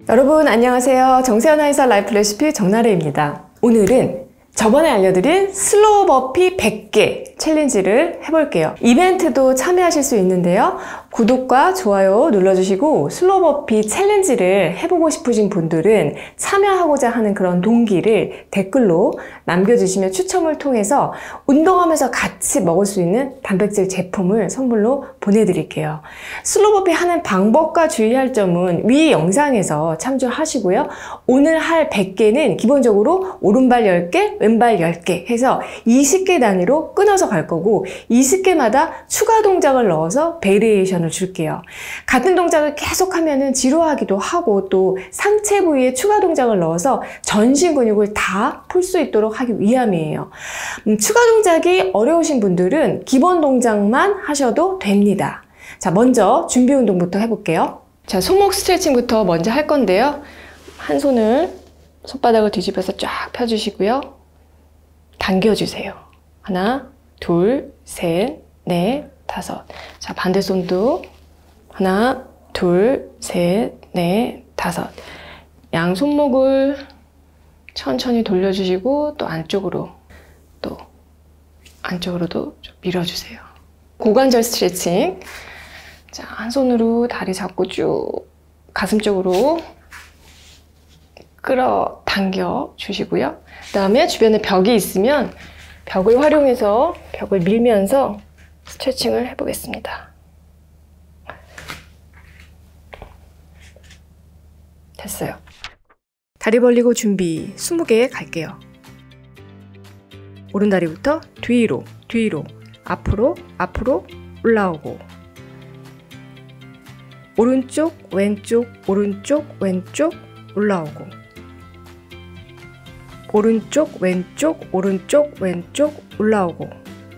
여러분 안녕하세요. 정세현 한의사 라이프 레시피 정나래입니다. 오늘은 저번에 알려드린 슬로우 버피 100개 챌린지를 해볼게요. 이벤트도 참여하실 수 있는데요. 구독과 좋아요 눌러주시고 슬로우 버피 챌린지를 해보고 싶으신 분들은 참여하고자 하는 그런 동기를 댓글로 남겨주시면 추첨을 통해서 운동하면서 같이 먹을 수 있는 단백질 제품을 선물로 보내드릴게요. 슬로우 버피 하는 방법과 주의할 점은 위 영상에서 참조하시고요. 오늘 할 100개는 기본적으로 오른발 10개, 왼발 10개 해서 20개 단위로 끊어서 갈 거고 20개마다 추가 동작을 넣어서 베리에이션을 줄게요. 같은 동작을 계속 하면은 지루하기도 하고 또 상체 부위에 추가 동작을 넣어서 전신 근육을 다 풀 수 있도록 하기 위함이에요. 추가 동작이 어려우신 분들은 기본 동작만 하셔도 됩니다. 자, 먼저 준비 운동부터 해볼게요. 자, 손목 스트레칭부터 먼저 할 건데요. 한 손을 손바닥을 뒤집어서 쫙 펴주시고요. 당겨주세요. 하나, 둘, 셋, 넷, 다섯. 자, 반대 손도 하나, 둘, 셋, 넷, 다섯. 양 손목을 천천히 돌려주시고 또 안쪽으로도 좀 밀어주세요. 고관절 스트레칭. 자, 한 손으로 다리 잡고 쭉 가슴 쪽으로 끌어당겨 주시고요. 그 다음에 주변에 벽이 있으면 벽을 활용해서 벽을 밀면서 스트레칭을 해보겠습니다. 됐어요. 다리 벌리고 준비 20개 갈게요. 오른다리부터 뒤로, 앞으로 올라오고 오른쪽, 왼쪽, 올라오고 오른쪽, 왼쪽, 올라오고.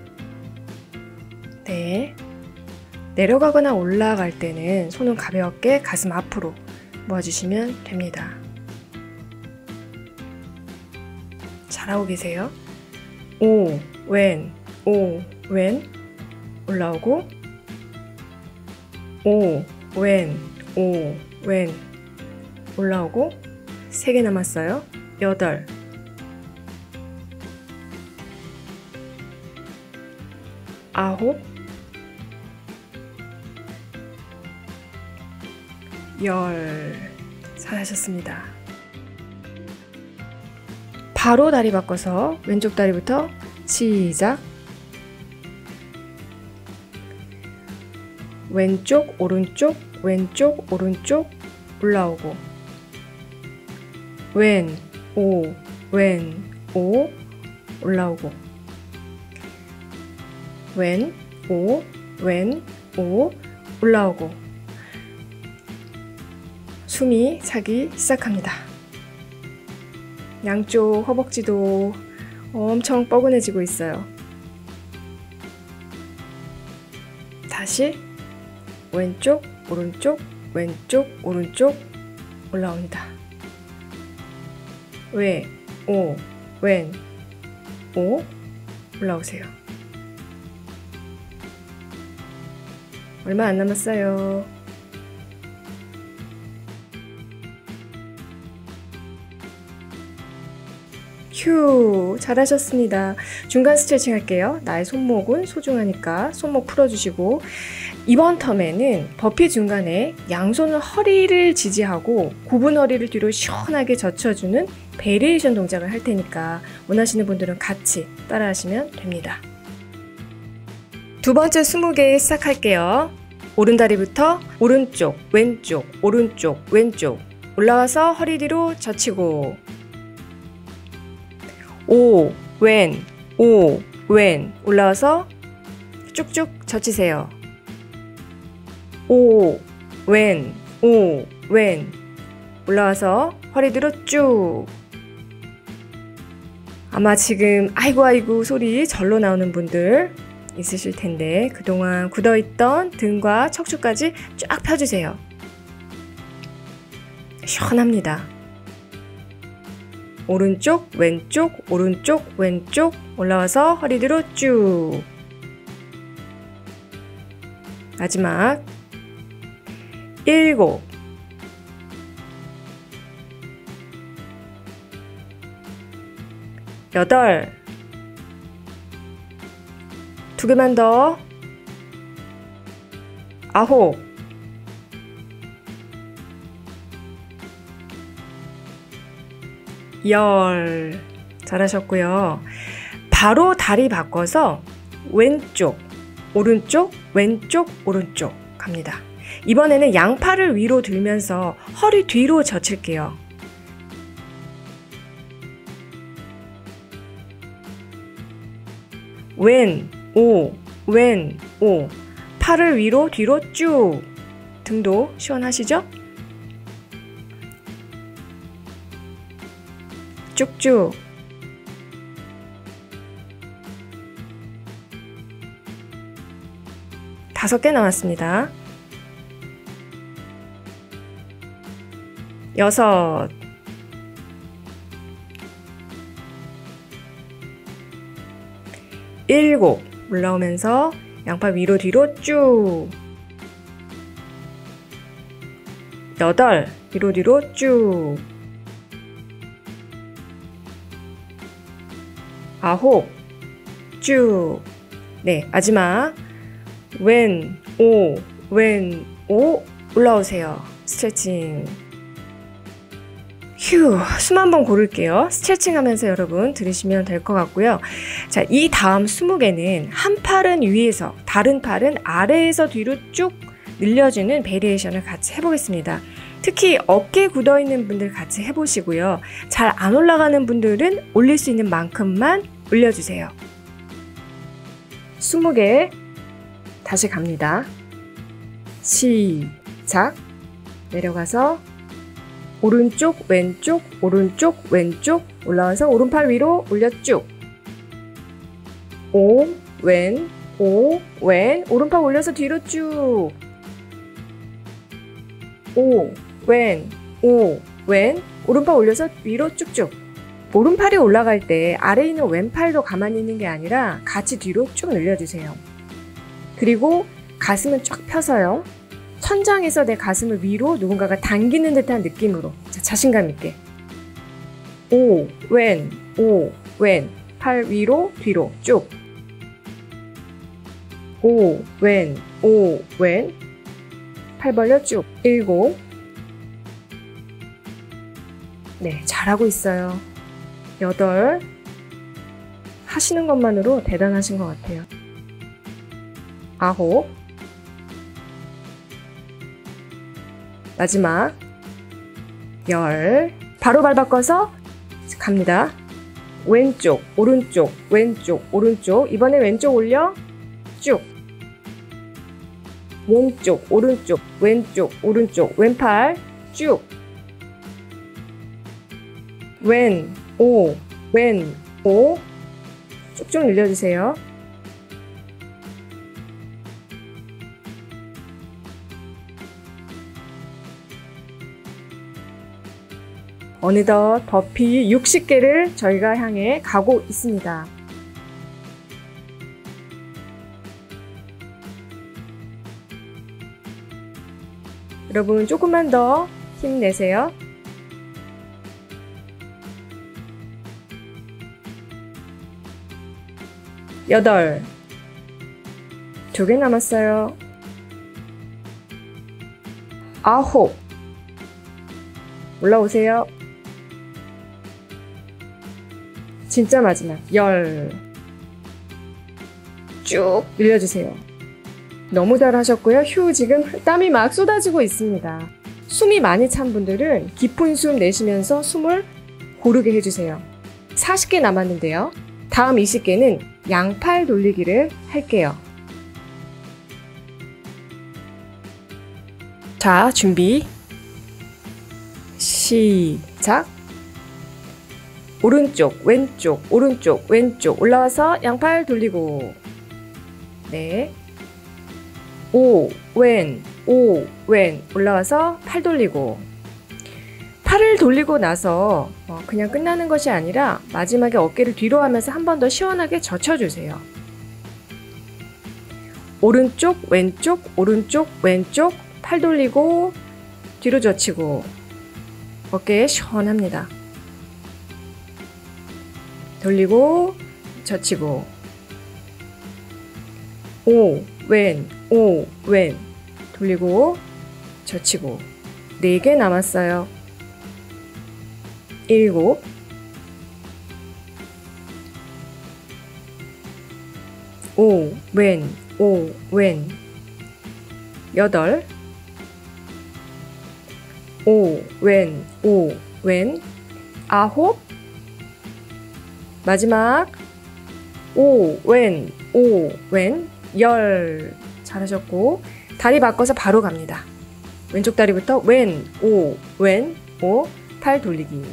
네. 내려가거나 올라갈 때는 손은 가볍게 가슴 앞으로 모아주시면 됩니다. 잘하고 계세요. 오, 왼, 올라오고 오, 왼, 올라오고 3개 남았어요. 8 9 10 잘하셨습니다. 바로 다리 바꿔서 왼쪽 다리부터 시작. 왼쪽, 오른쪽, 올라오고 왼, 오, 올라오고 왼, 오, 올라오고 숨이 차기 시작합니다. 양쪽 허벅지도 엄청 뻐근해지고 있어요. 다시 왼쪽, 오른쪽, 올라옵니다. 왼, 오, 올라오세요. 얼마 안 남았어요. 휴, 잘하셨습니다. 중간 스트레칭 할게요. 나의 손목은 소중하니까 손목 풀어주시고 이번 텀에는 버피 중간에 양손을 허리를 지지하고 굽은 허리를 뒤로 시원하게 젖혀주는 베리에이션 동작을 할 테니까 원하시는 분들은 같이 따라 하시면 됩니다. 두 번째 20개 시작할게요. 오른다리부터 오른쪽, 왼쪽, 올라와서 허리 뒤로 젖히고 오, 왼, 올라와서 쭉쭉 젖히세요. 오, 왼, 올라와서 허리 뒤로 쭉. 아마 지금 아이고 소리 절로 나오는 분들 있으실 텐데 그동안 굳어있던 등과 척추까지 쫙 펴주세요. 시원합니다. 오른쪽, 왼쪽, 올라와서 허리 뒤로 쭉. 마지막 7 8. 두 개만 더. 9. 10. 잘하셨고요. 바로 다리 바꿔서 왼쪽, 오른쪽, 왼쪽, 오른쪽 갑니다. 이번에는 양팔을 위로 들면서 허리 뒤로 젖힐게요. 왼, 오, 왼, 오. 팔을 위로 뒤로 쭉. 등도 시원하시죠? 쭉쭉. 다섯 개 남았습니다. 6. 7. 올라오면서 양팔 위로 뒤로 쭉. 8. 위로 뒤로 쭉. 9. 쭉. 네, 마지막. 왼, 오, 왼, 오. 올라오세요. 스트레칭. 휴, 숨 한번 고를게요. 스트레칭 하면서 여러분 들으시면 될 것 같고요. 자, 이 다음 20개는 한 팔은 위에서, 다른 팔은 아래에서 뒤로 쭉 늘려주는 베리에이션을 같이 해보겠습니다. 특히 어깨 굳어있는 분들 같이 해보시고요. 잘 안 올라가는 분들은 올릴 수 있는 만큼만 올려주세요. 20개 다시 갑니다. 시작. 내려가서 오른쪽, 왼쪽, 오른쪽, 왼쪽 올라와서 오른팔 위로 올려 쭉. 오, 왼, 오, 왼. 오른팔 올려서 뒤로 쭉. 오, 왼, 오, 왼. 오른팔 올려서 위로 쭉쭉. 오른팔이 올라갈 때 아래에 있는 왼팔도 가만히 있는 게 아니라 같이 뒤로 쭉 늘려주세요. 그리고 가슴은 쫙 펴서요. 천장에서 내 가슴을 위로 누군가가 당기는 듯한 느낌으로. 자, 자신감 있게. 오, 왼, 오, 왼. 팔 위로, 뒤로 쭉. 오, 왼, 오, 왼. 팔 벌려 쭉. 7. 네, 잘하고 있어요. 8. 하시는 것만으로 대단하신 것 같아요. 9. 마지막 10. 바로 발 바꿔서 갑니다. 왼쪽, 오른쪽, 왼쪽, 오른쪽. 이번에 왼쪽 올려 쭉. 왼쪽, 오른쪽, 왼쪽, 오른쪽. 왼팔 쭉. 왼, 오, 왼, 오. 쭉쭉 늘려주세요. 어느덧 버피 60개를 저희가 향해 가고 있습니다. 여러분 조금만 더 힘내세요. 여덟. 2개 남았어요. 9. 올라오세요. 진짜 마지막 10. 쭉 늘려주세요. 너무 잘하셨고요. 휴, 지금 땀이 막 쏟아지고 있습니다. 숨이 많이 찬 분들은 깊은 숨 내쉬면서 숨을 고르게 해주세요. 40개 남았는데요. 다음 20개는 양팔 돌리기를 할게요. 자, 준비. 시작. 오른쪽, 왼쪽, 오른쪽, 왼쪽. 올라와서 양팔 돌리고. 네. 오, 왼, 오, 왼. 올라와서 팔 돌리고. 팔을 돌리고 나서 그냥 끝나는 것이 아니라 마지막에 어깨를 뒤로 하면서 한 번 더 시원하게 젖혀주세요. 오른쪽, 왼쪽, 오른쪽, 왼쪽. 팔 돌리고 뒤로 젖히고. 어깨에 시원합니다. 돌리고 젖히고 오, 왼, 오, 왼 돌리고 젖히고 4개 남았어요. 7 오, 왼, 오, 왼 8 오, 왼, 오, 왼 9 마지막 오, 왼, 오, 왼 10 잘하셨고 다리 바꿔서 바로 갑니다. 왼쪽 다리부터 왼, 오, 왼, 오 팔 돌리기.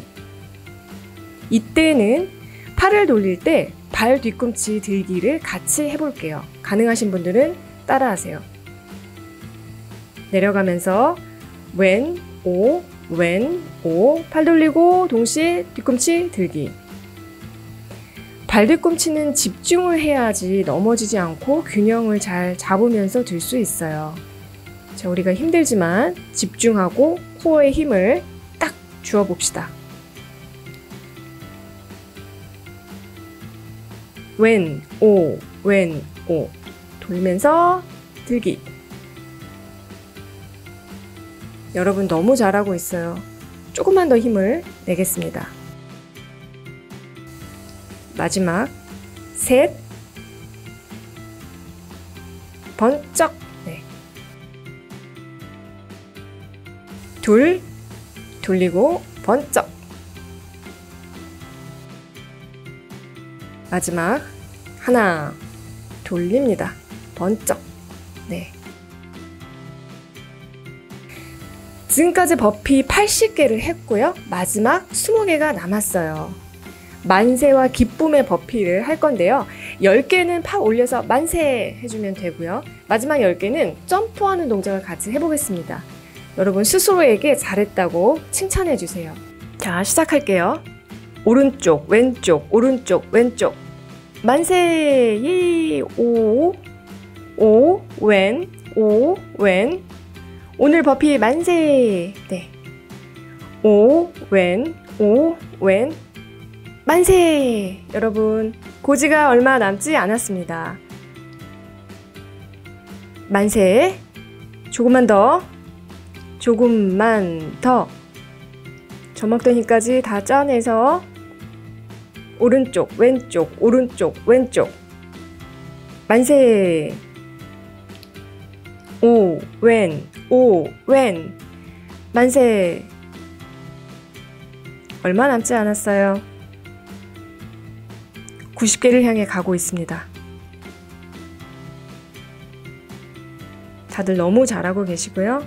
이때는 팔을 돌릴 때 발 뒤꿈치 들기를 같이 해볼게요. 가능하신 분들은 따라하세요. 내려가면서 왼, 오, 왼, 오 팔 돌리고 동시에 뒤꿈치 들기. 발 뒤꿈치는 집중을 해야지 넘어지지 않고 균형을 잘 잡으면서 들 수 있어요. 자, 우리가 힘들지만 집중하고 코어에 힘을 딱 주어 봅시다. 왼, 오, 왼, 오 돌면서 들기. 여러분 너무 잘하고 있어요. 조금만 더 힘을 내겠습니다. 마지막 셋 번쩍 네. 둘 돌리고 번쩍. 마지막 하나 돌립니다. 번쩍. 네. 지금까지 버피 80개를 했고요. 마지막 20개가 남았어요. 만세와 기쁨의 버피를 할 건데요. 10개는 팍 올려서 만세 해주면 되고요. 마지막 10개는 점프하는 동작을 같이 해보겠습니다. 여러분 스스로에게 잘했다고 칭찬해 주세요. 자, 시작할게요. 오른쪽, 왼쪽, 오른쪽, 왼쪽. 만세! 예! 오, 오, 왼, 오, 왼. 오늘 버피 만세! 네. 오, 왼, 오, 왼. 만세! 여러분, 고지가 얼마 남지 않았습니다. 만세! 조금만 더. 조금만 더. 저먹던 힘까지 다 짜내서 오른쪽, 왼쪽, 오른쪽, 왼쪽. 만세! 오, 왼, 오, 왼. 만세! 얼마 남지 않았어요. 90개를 향해 가고 있습니다. 다들 너무 잘하고 계시고요.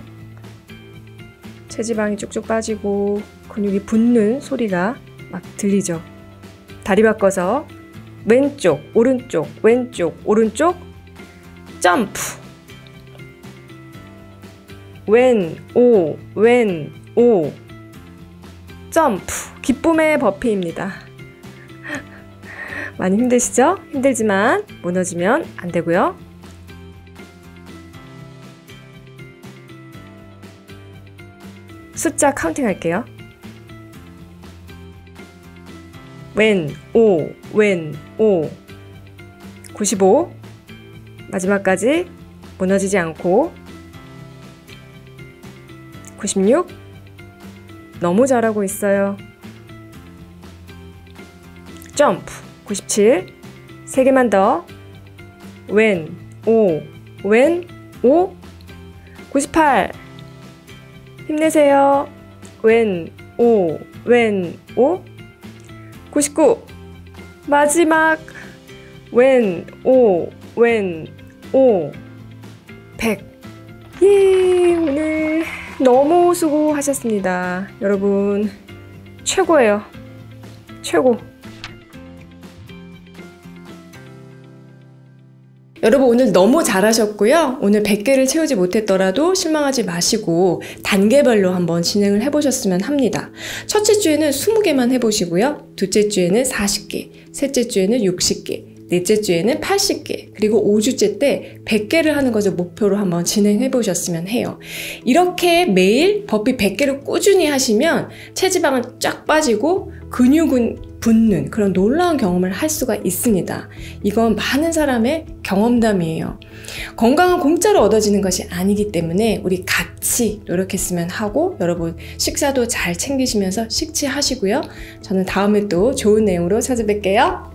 체지방이 쭉쭉 빠지고 근육이 붙는 소리가 막 들리죠. 다리 바꿔서 왼쪽, 오른쪽, 왼쪽, 오른쪽. 점프. 왼, 오, 왼, 오. 점프. 기쁨의 버피입니다. 많이 힘드시죠? 힘들지만 무너지면 안 되고요. 숫자 카운팅 할게요. 왼, 오, 왼, 오. 95. 마지막까지 무너지지 않고 96. 너무 잘하고 있어요. 점프. 97. 3개만 더. 왼, 오, 왼, 오. 98. 힘내세요. 왼, 오, 왼, 오. 99. 마지막. 왼, 오, 왼, 오. 100. 예, 오늘 너무 수고하셨습니다. 여러분, 최고예요. 최고. 여러분 오늘 너무 잘하셨고요. 오늘 100개를 채우지 못했더라도 실망하지 마시고 단계별로 한번 진행을 해보셨으면 합니다. 첫째 주에는 20개만 해보시고요. 둘째 주에는 40개, 셋째 주에는 60개, 넷째 주에는 80개, 그리고 5주째 때 100개를 하는 것을 목표로 한번 진행해 보셨으면 해요. 이렇게 매일 버피 100개를 꾸준히 하시면 체지방은 쫙 빠지고 근육은 붙는 그런 놀라운 경험을 할 수가 있습니다. 이건 많은 사람의 경험담이에요. 건강은 공짜로 얻어지는 것이 아니기 때문에 우리 같이 노력했으면 하고, 여러분 식사도 잘 챙기시면서 식치하시고요. 저는 다음에 또 좋은 내용으로 찾아뵐게요.